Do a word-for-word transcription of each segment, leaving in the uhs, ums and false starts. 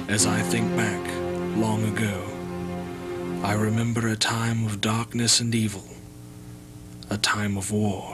As I think back long ago, I remember a time of darkness and evil, a time of war.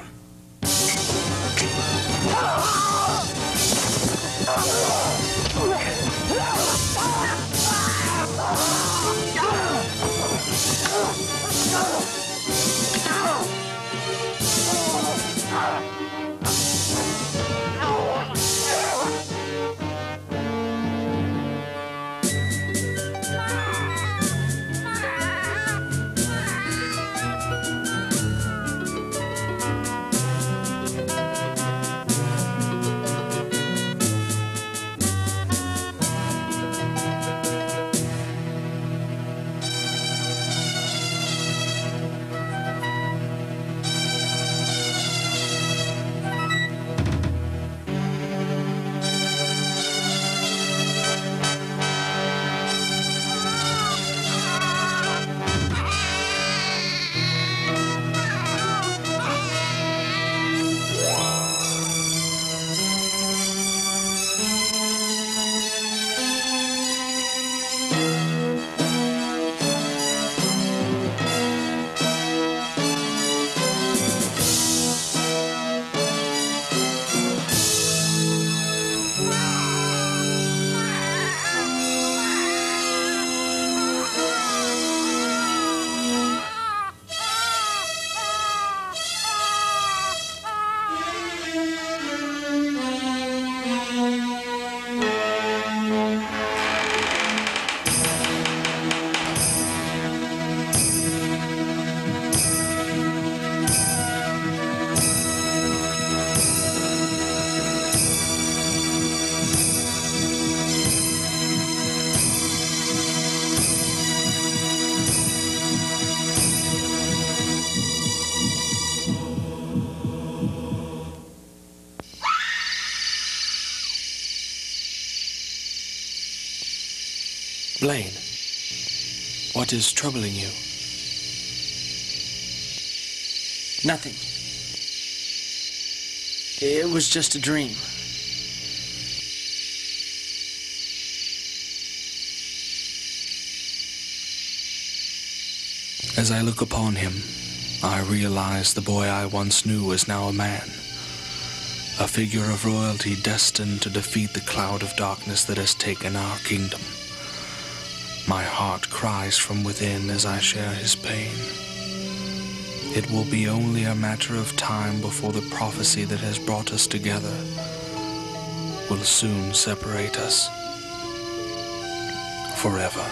Blaine, what is troubling you? Nothing. It was just a dream. As I look upon him, I realize the boy I once knew is now a man, a figure of royalty destined to defeat the cloud of darkness that has taken our kingdom. My heart cries from within as I share his pain. It will be only a matter of time before the prophecy that has brought us together will soon separate us forever.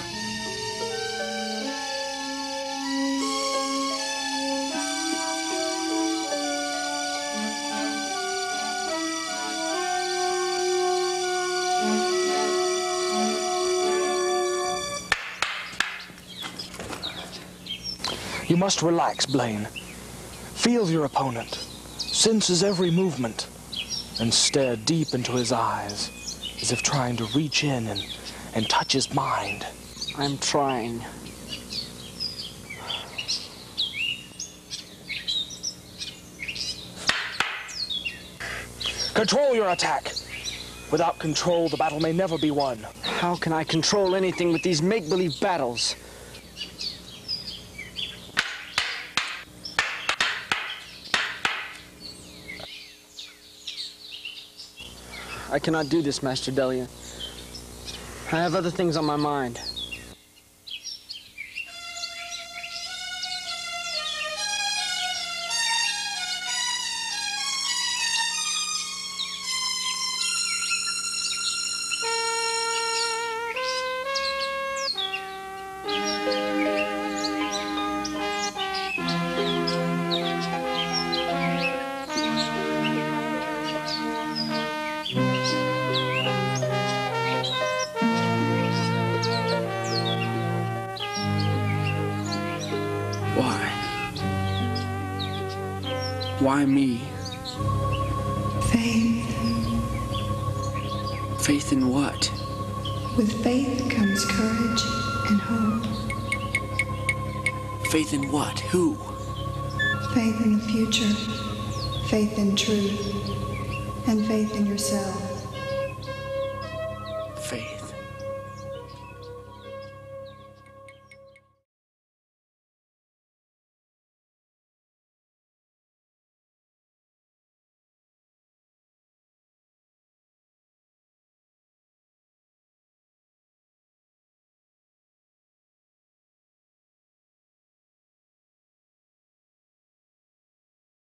You must relax, Blaine. Feel your opponent, sense his every movement, and stare deep into his eyes, as if trying to reach in and, and touch his mind. I'm trying. Control your attack. Without control, the battle may never be won. How can I control anything with these make-believe battles? I cannot do this, Master Delia. I have other things on my mind. Why? Why me? Faith. Faith in what? With faith comes courage and hope. Faith in what? Who? Faith in the future. Faith in truth. And faith in yourself.